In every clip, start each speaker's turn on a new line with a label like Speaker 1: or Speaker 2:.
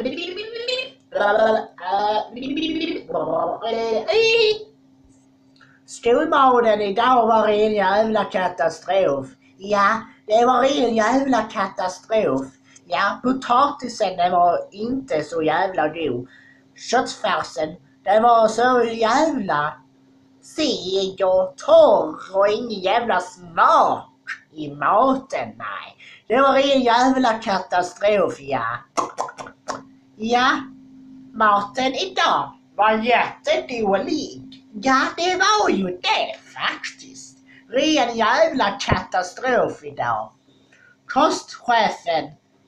Speaker 1: Skolmaten idag var en jävla katastrof. Ja, det var en jävla katastrof. Ja, potatisen den var inte så jävla god. Köttfärsen den var så jävla seg och torr och ingen jävla smak i maten, nej. Det var en jävla katastrof, ja. Ja, maten idag var jättedålig. Ja, det var ju det faktiskt. Ren jävla katastrof idag. Kostchefen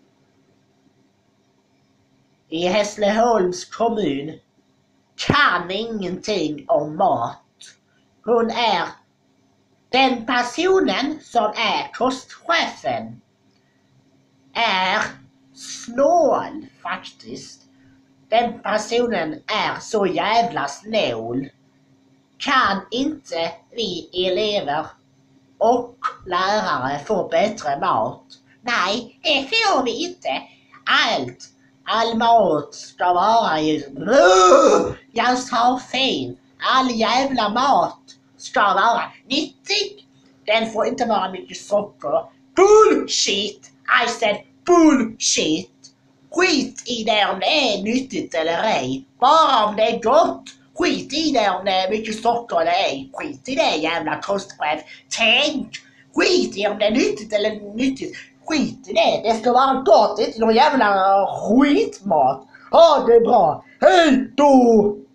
Speaker 1: i Hässleholms kommun kan ingenting om mat. Hon är den personen som är kostchefen är snål faktiskt. Den personen är så jävla snål. Kan inte vi elever och lärare få bättre mat? Nej, det får vi inte. All mat ska vara jag sa fel. All jävla mat ska vara nyttig. Den får inte vara mycket socker. Bullshit! I said bullshit! Skit i det om det är nyttigt eller ej. Bara om det är gott. Skit i det om det är mycket socker eller ej. Skit i det jävla kostchef. Tänk! Skit i om det är nyttigt eller nyttigt. Skit i det. Det ska vara gott. Inte någon jävla skitmat. Ha det bra. Hej då!